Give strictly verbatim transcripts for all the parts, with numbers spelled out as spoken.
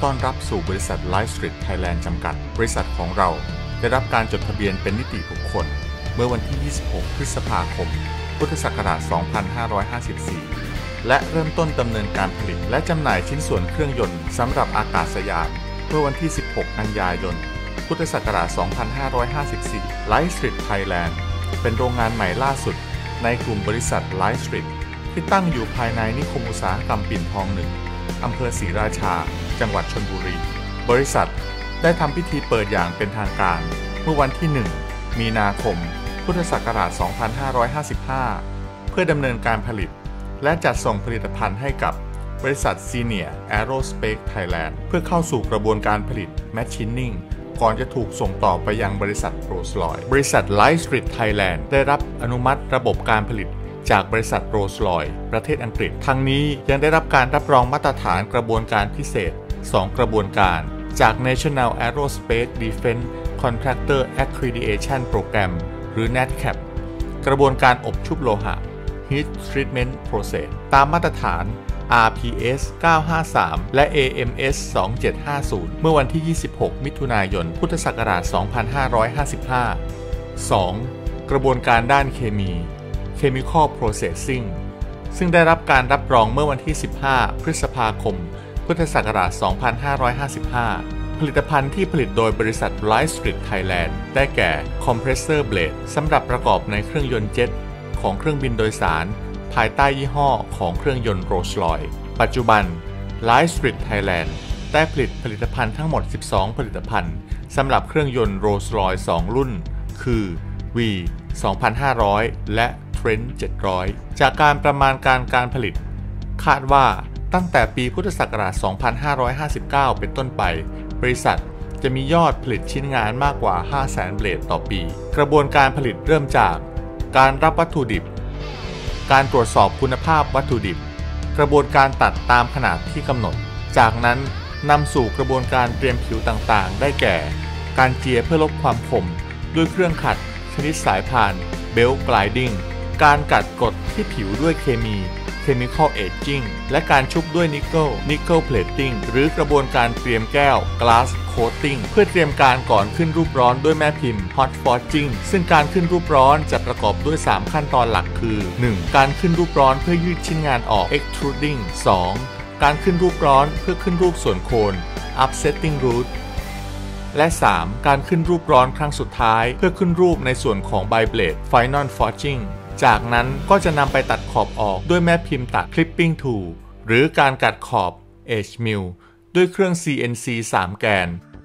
ต้อนรับสู่บริษัท Lightstreet Thailand จำกัดบริษัทของเราได้รับการจดทะเบียนเป็นนิติบุคคลเมื่อวันที่ยี่สิบหกพฤษภาคมพุทธศักราชสองพันห้าร้อยห้าสิบสี่และเริ่มต้นดำเนินการผลิตและจำหน่ายชิ้นส่วนเครื่องยนต์สำหรับอากาศยานเมื่อวันที่สิบหกกันยายนพุทธศักราชสองพันห้าร้อยห้าสิบสี่ Lightstreet Thailand เป็นโรงงานใหม่ล่าสุดในกลุ่มบริษัท Lightstreet ที่ตั้งอยู่ภายในนิคมอุตสาหกรรมปิ่นทองหนึ่งอำเภอศรีราชาจังหวัดชลบุรีบริษัทได้ทำพิธีเปิดอย่างเป็นทางการเมื่อวันที่หนึ่งมีนาคมพุทธศักราชสองพันห้าร้อยห้าสิบห้าเพื่อดำเนินการผลิตและจัดส่งผลิตภัณฑ์ให้กับบริษัท Senior Aerospace Thailand เพื่อเข้าสู่กระบวนการผลิต Machining ก่อนจะถูกส่งต่อไปยังบริษัท Rolls-Royce บริษัท Lightstreet Thailand ได้รับอนุมัติระบบการผลิตจากบริษัท Rolls-Royce ประเทศอังกฤษทั้งนี้ยังได้รับการรับรองมาตรฐานกระบวนการพิเศษสองกระบวนการจาก National Aerospace Defense Contractor Accreditation Program หรือ เนท แคป กระบวนการอบชุบโลหะ Heat Treatment Process ตามมาตรฐาน อาร์ พี เอส เก้าห้าสาม และ เอ เอ็ม เอส สองเจ็ดห้าศูนย์ เมื่อวันที่ยี่สิบหกมิถุนายนพุทธศักราชสองพันห้าร้อยห้าสิบห้า สอง กระบวนการด้านเคมี Chemical Processing ซึ่งได้รับการรับรองเมื่อวันที่สิบห้าพฤษภาคมพุทธศักราชสองพันห้าร้อยห้าสิบห้า ผลิตภัณฑ์ที่ผลิตโดยบริษัท Lightstreet Thailand ได้แก่ Compressor Blade สำหรับประกอบในเครื่องยนต์เจ็ตของเครื่องบินโดยสารภายใต้ยี่ห้อของเครื่องยนต์ Rolls-Royce ปัจจุบัน Lightstreet Thailand ได้ผลิตผลิตภัณฑ์ทั้งหมดสิบสองผลิตภัณฑ์สำหรับเครื่องยนต์ Rolls-Royce สองรุ่นคือ วี สองพันห้าร้อย และ Trent เจ็ดร้อย จากการประมาณการการผลิตคาดว่าตั้งแต่ปีพุทธศักราชสองพันห้าร้อยห้าสิบเก้าเป็นต้นไปบริษัทจะมียอดผลิตชิ้นงานมากกว่า ห้าแสน เบลดต่อปีกระบวนการผลิตเริ่มจากการรับวัตถุดิบการตรวจสอบคุณภาพวัตถุดิบกระบวนการตัดตามขนาดที่กำหนดจากนั้นนำสู่กระบวนการเตรียมผิวต่างๆได้แก่การเจียเพื่อลดความคมด้วยเครื่องขัดชนิดสายพาน Belt Grinding การกัดกดที่ผิวด้วยเคมี Chemical Aging และการชุบด้วยนิกเกิล Nickel Plating หรือกระบวนการเตรียมแก้ว Glass Coating เพื่อเตรียมการก่อนขึ้นรูปร้อนด้วยแม่พิมพ์ Hot Forging ซึ่งการขึ้นรูปร้อนจะประกอบด้วยสามขั้นตอนหลักคือ หนึ่ง การขึ้นรูปร้อนเพื่อยืดชิ้นงานออก Extruding สอง การขึ้นรูปร้อนเพื่อขึ้นรูปส่วนโคน Upsetting Root และ สาม การขึ้นรูปร้อนครั้งสุดท้ายเพื่อขึ้นรูปในส่วนของ Bi-Blade Final Forging จากนั้นก็จะนำไปตัดขอบออกด้วยแม่พิมพ์ตัด Clipping Tool หรือการกัดขอบ Edge Mill ด้วยเครื่อง ซี เอ็น ซี สาม แกน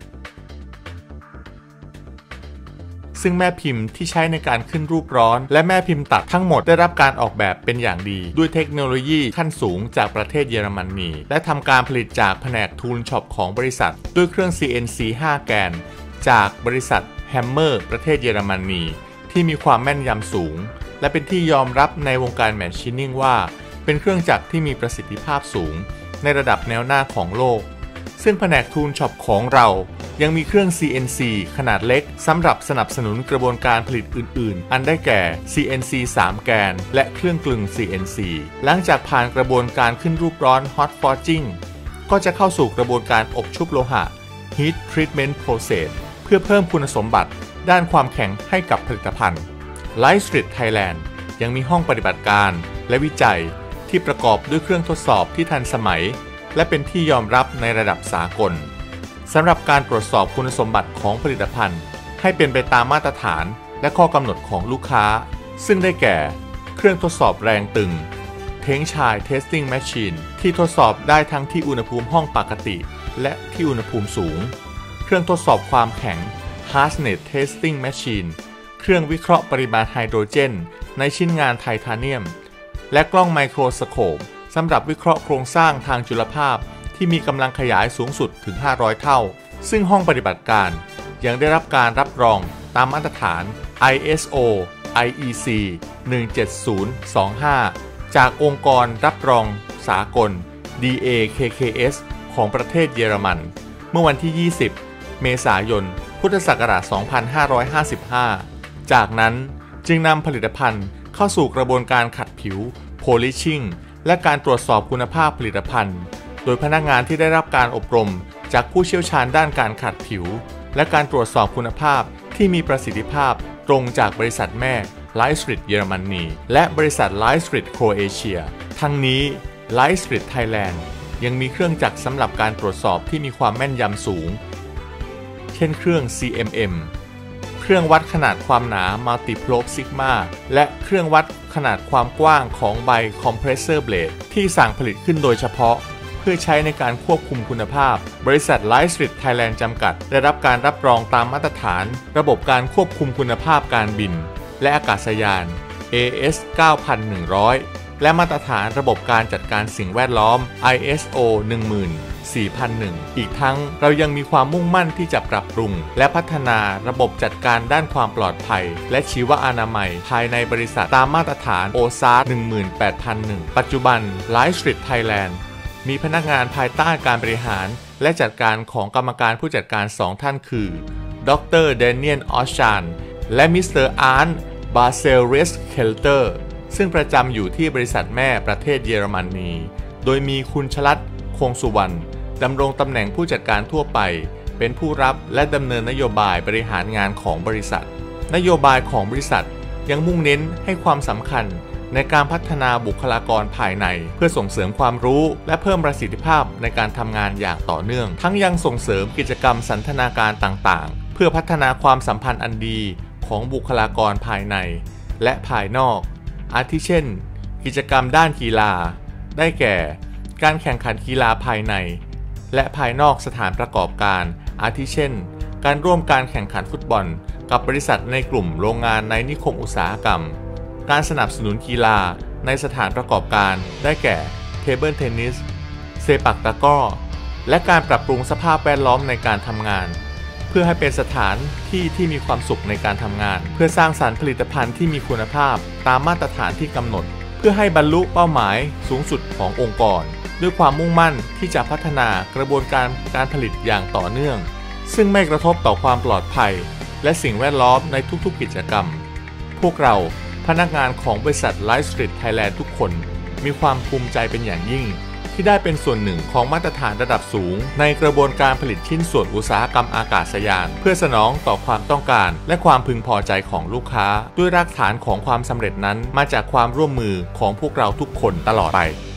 ซึ่งแม่พิมพ์ที่ใช้ในการขึ้นรูปร้อนและแม่พิมพ์ตัดทั้งหมดได้รับการออกแบบเป็นอย่างดีด้วยเทคโนโลยีขั้นสูงจากประเทศเยอรมนีและทำการผลิตจากแผนกทูลช็อปของบริษัทด้วยเครื่อง ซี เอ็น ซี ห้า แกนจากบริษัท Hammer ประเทศเยอรมนีที่มีความแม่นยำสูงและเป็นที่ยอมรับในวงการแมชชีนิ่งว่าเป็นเครื่องจักรที่มีประสิทธิภาพสูงในระดับแนวหน้าของโลกซึ่งแผนกทูลช็อปของเรายังมีเครื่อง ซี เอ็น ซี ขนาดเล็กสำหรับสนับสนุนกระบวนการผลิตอื่นๆอันได้แก่ ซี เอ็น ซี สาม แกนและเครื่องกลึง ซี เอ็น ซี หลังจากผ่านกระบวนการขึ้นรูปร้อน Hot Forging ก็จะเข้าสู่กระบวนการอบชุบโลหะ Heat Treatment Process เพื่อเพิ่มคุณสมบัติด้านความแข็งให้กับผลิตภัณฑ์ Lightstreet Thailand ยังมีห้องปฏิบัติการและวิจัยที่ประกอบด้วยเครื่องทดสอบที่ทันสมัยและเป็นที่ยอมรับในระดับสากลสำหรับการตรวจสอบคุณสมบัติของผลิตภัณฑ์ให้เป็นไปตามมาตรฐานและข้อกำหนดของลูกค้าซึ่งได้แก่เครื่องทดสอบแรงตึง Tension Testing Machine ที่ทดสอบได้ทั้งที่อุณหภูมิห้องปกติและที่อุณหภูมิสูงเครื่องทดสอบความแข็ง Hardness Testing Machine เครื่องวิเคราะห์ปริมาณไฮโดรเจนในชิ้นงานไทเทเนียมและกล้องไมโครสโคปสำหรับวิเคราะห์โครงสร้างทางจุลภาพที่มีกำลังขยายสูงสุดถึงห้าร้อยเท่าซึ่งห้องปฏิบัติการยังได้รับการรับรองตามมาตรฐาน ไอ เอส โอ ไอ อี ซี หนึ่งเจ็ดศูนย์สองห้า จากองค์กรรับรองสากล ดี เอ เค เค เอส ของประเทศเยอรมันเมื่อวันที่ยี่สิบเมษายนพุทธศักราชสองพันห้าร้อยห้าสิบห้าจากนั้นจึงนำผลิตภัณฑ์เข้าสู่กระบวนการขัดผิว Polishing และการตรวจสอบคุณภาพผลิตภัณฑ์โดยพนักงานที่ได้รับการอบรมจากผู้เชี่ยวชาญด้านการขัดผิวและการตรวจสอบคุณภาพที่มีประสิทธิภาพตรงจากบริษัทแม่ Lightstreet เยอรมนีและบริษัท Lightstreet โครเอเชียทั้งนี้ Lightstreet Thailand ยังมีเครื่องจักรสำหรับการตรวจสอบที่มีความแม่นยำสูงเช่นเครื่อง ซี เอ็ม เอ็ม เครื่องวัดขนาดความหนา Multiprobe Sigma และเครื่องวัดขนาดความกว้างของใบ Compressor Blade ที่สั่งผลิตขึ้นโดยเฉพาะเพื่อใช้ในการควบคุมคุณภาพบริษัท Lightstreet Thailand จำกัดได้รับการรับรองตามมาตรฐานระบบการควบคุมคุณภาพการบินและอากาศยาน เอ เอส เก้าพันหนึ่งร้อย และมาตรฐานระบบการจัดการสิ่งแวดล้อม ไอ เอส โอ หนึ่งหมื่นสี่พันหนึ่ง อีกทั้งเรายังมีความมุ่งมั่นที่จะปรับปรุงและพัฒนาระบบจัดการด้านความปลอดภัยและชีวอนามัยภายในบริษัทตามมาตรฐาน โอ เอส เอ หนึ่งหมื่นแปดพันหนึ่ง ปัจจุบัน Lightstreet Thailand มีพนักงานภายใต้การบริหารและจัดการของกรรมการผู้จัดการสองท่านคือดรแดเนียล ออชชานและมิสเตอร์อาร์น บาเซลเรสเคลเตอร์ซึ่งประจำอยู่ที่บริษัทแม่ประเทศเยอรมนีโดยมีคุณชลัด คงสุวรรณดำรงตำแหน่งผู้จัดการทั่วไปเป็นผู้รับและดำเนินนโยบายบริหารงานของบริษัทนโยบายของบริษัทยังมุ่งเน้นให้ความสำคัญในการพัฒนาบุคลากรภายในเพื่อส่งเสริมความรู้และเพิ่มประสิทธิภาพในการทำงานอย่างต่อเนื่องทั้งยังส่งเสริมกิจกรรมสันทนาการต่างๆเพื่อพัฒนาความสัมพันธ์อันดีของบุคลากรภายในและภายนอกอาทิเช่นกิจกรรมด้านกีฬาได้แก่การแข่งขันกีฬาภายในและภายนอกสถานประกอบการอาทิเช่นการร่วมการแข่งขันฟุตบอลกับบริษัทในกลุ่มโรงงานในนิคมอุตสาหกรรมการสนับสนุนกีฬาในสถานประกอบการได้แก่เทเบิลเทนนิสเซปักตะกร้อและการปรับปรุงสภาพแวดล้อมในการทำงานเพื่อให้เป็นสถานที่ที่มีความสุขในการทำงานเพื่อสร้างสรรค์ผลิตภัณฑ์ที่มีคุณภาพตามมาตรฐานที่กำหนดเพื่อให้บรรลุเป้าหมายสูงสุดขององค์กรด้วยความมุ่งมั่นที่จะพัฒนากระบวนการการผลิตอย่างต่อเนื่องซึ่งไม่กระทบต่อความปลอดภัยและสิ่งแวดล้อมในทุกๆกิจกรรมพวกเราพนักงานของบริษัท Lightstreet Thailand ทุกคนมีความภูมิใจเป็นอย่างยิ่งที่ได้เป็นส่วนหนึ่งของมาตรฐานระดับสูงในกระบวนการผลิตชิ้นส่วนอุตสาหกรรมอากาศยานเพื่อสนองต่อความต้องการและความพึงพอใจของลูกค้าด้วยรากฐานของความสำเร็จนั้นมาจากความร่วมมือของพวกเราทุกคนตลอดไป